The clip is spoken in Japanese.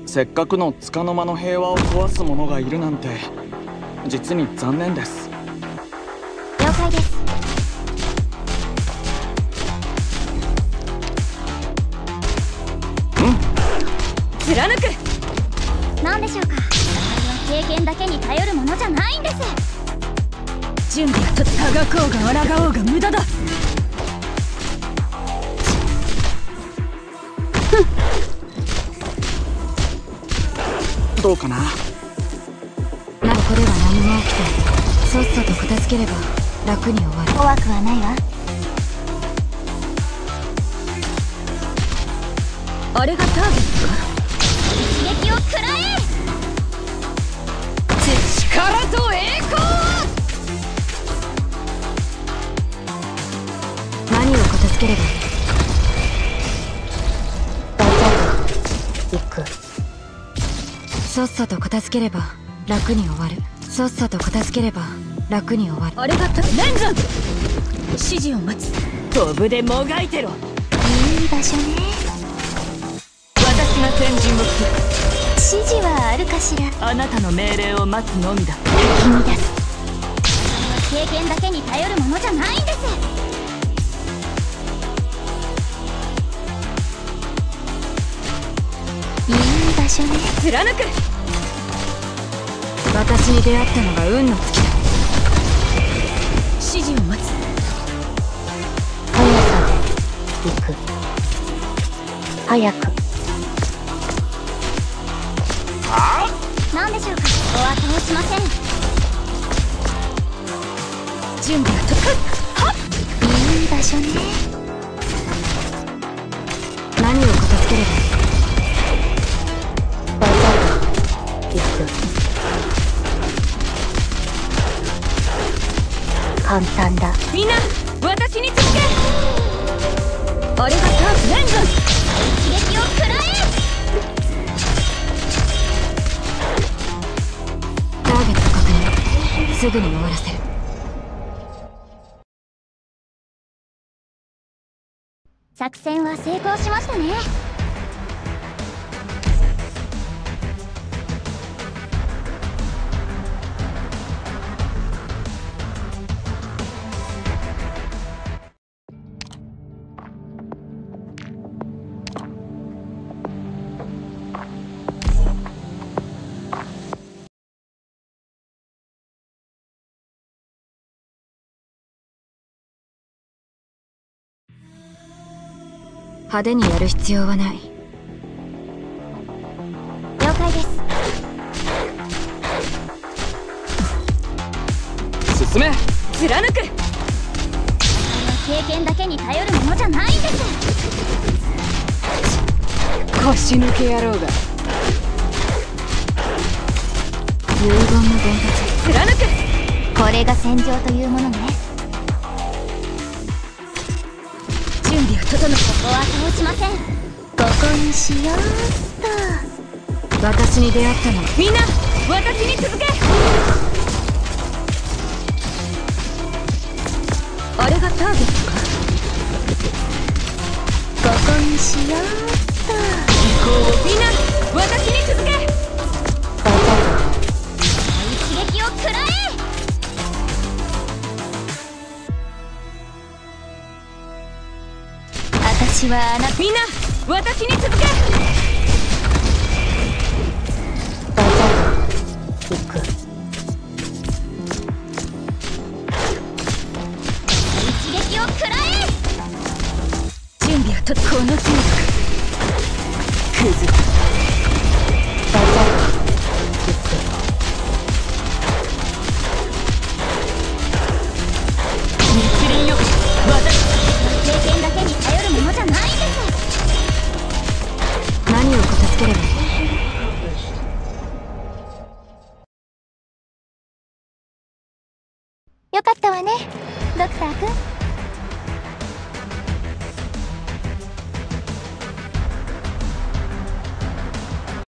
せっかくの束の間の平和を壊す者がいるなんて実に残念です。 了解です。 貫く。 何でしょうか。戦いは経験だけに頼るものじゃないんです。 準備はとたがこうが抗おうが無駄だ。 どうかな。 ここでは何も起きてさっさと片付ければ楽に終わる。 怖くはないわ。 あれがターゲットか。 一撃を食らえ。 力と栄光。何を片付ければいい。行く。さっさと片付ければ楽に終わる。さっさと片付ければ楽に終わる。あれがレンズン。指示を待つ。飛ぶでもがいてろ。 いい場所ね。 私が先陣を切る。 指示はあるかしら。 あなたの命令を待つのみだ。 先に出す。経験だけに頼るものじゃないんです。いい場所ね。 貫く。私に出会ったのが運の尽きだ。指示を待つ。 速さで行く。早く。何でしょうか。お後をしません。 準備はとく。はっ。 いい場所ね。 何を片付ければいい。 行く。簡単だ。 みんな私に続け。あれがターフレンズン。 一撃を食らえ。 ターゲット確認。すぐに終わらせる。 作戦は成功しましたね。 派手にやる必要はない。 了解です。 進め。 貫く。 経験だけに頼るものじゃないんです。 腰抜け野郎が。遺言の伝達。貫く。 これが戦場というものね。 準備は整う。 ここは通しません。ここにしようっと。 私に出会ったの。みんな私に続け。あれがターゲットか。 ここにしようっと。 みんな私に続け。 一撃を食らえ。私はあなた。 みんな私に続け。 行く。一撃を食らえ。 準備はとこの勢力。クズ。日輪よ。私。 経験だけに頼るものじゃないんです。 何を片付ければいい。